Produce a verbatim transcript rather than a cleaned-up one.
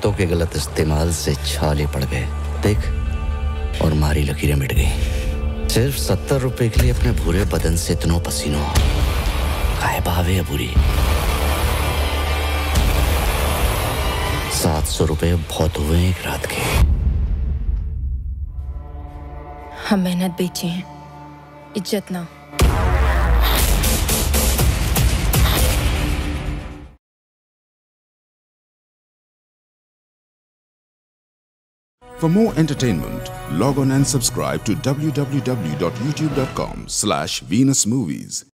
शर्तों के गलत इस्तेमाल से छाले पड़ गए, देख, और मारी लकीरें मिट गई। सिर्फ सत्तर रुपए के लिए अपने भूरे बदन से इतनो पसीनो काहे भावे है बुरी। सात सौ रुपए बहुत हुए एक रात के। हम मेहनत बेची हैं, इज्जत ना। For more entertainment, log on and subscribe to w w w dot youtube dot com slash venus movies.